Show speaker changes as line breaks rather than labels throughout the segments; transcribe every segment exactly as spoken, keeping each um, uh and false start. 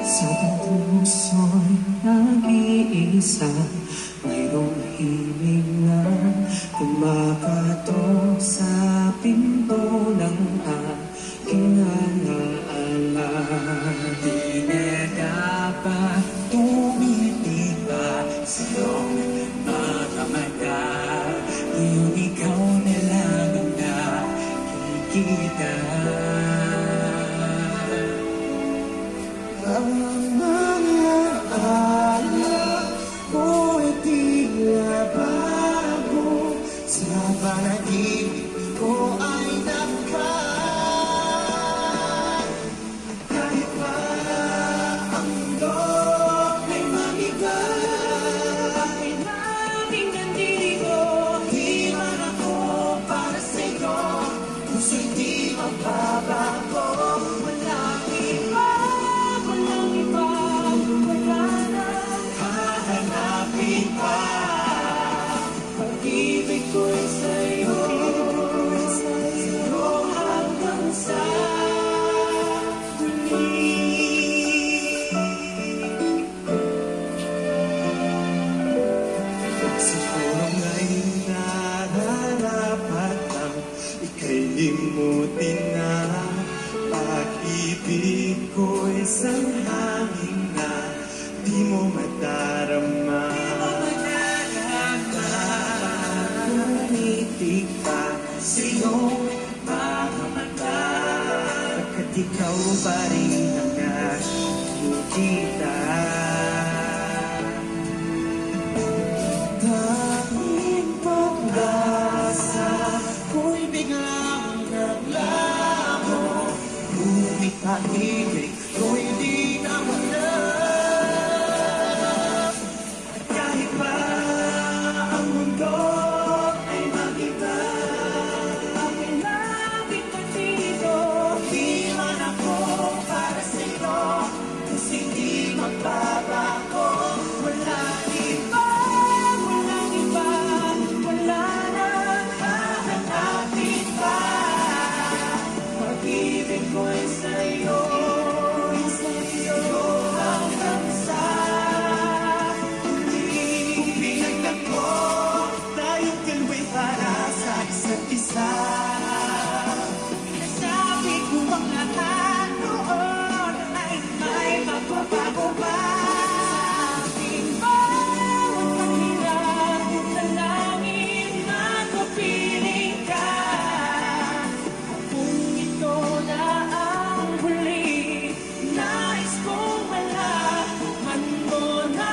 Sa puso'y nag-iisa, mayroong himig na kumakatok sa pinto ng aking alaala. Di na dapat tumitiba sa iyong mga mata, ngayon ikaw na lang ang nakikita. Ang mga alala ko'y tila bago, sa panaginip ko ay nakat. Kahit pa ang mundo ay mag-iba, bakit namin nandito? Di man ako para sa'yo, puso'y di magbabago. Walang iba, pag-ibig ko'y sa'yo, sa'yo hanggang sa huli. Siguro nga'y nararapat ang ika'y limutin na pag-ibig ko'y isang hangin na di mo madarama. Tumitig pa sa iyong mga mata, pagkat ikaw pa rin ang nakikita. Tanging pag-asa ko'y biglang naglabo, ngunit pag-ibig ko'y di nawala. At kahit pa ang mundo ay mag-iba, bakit namin nandito? Di man ako para sa'yo, kasi hindi magbabago. Walang iba, walang iba, wala nang hahanapin pa. Pag-ibig ko'y sa'yo, sa'yo hanggang sa huli. Kung pinagdag mo, tayong dalawa para sa isa't isa. Nasabi ko ang lahat noon ay may magbabago pa. Aking bawat paghirap, dalangin magpapiling ka. Kung ito na ang huli, nais kong malaman mo na.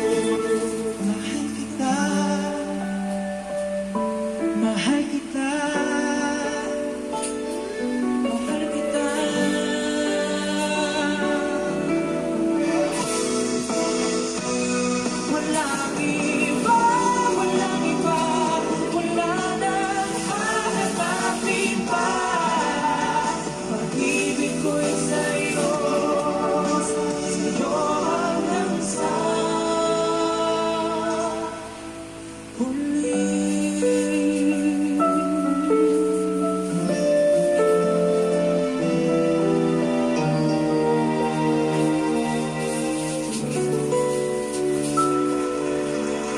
Mahal kita, mahal kita.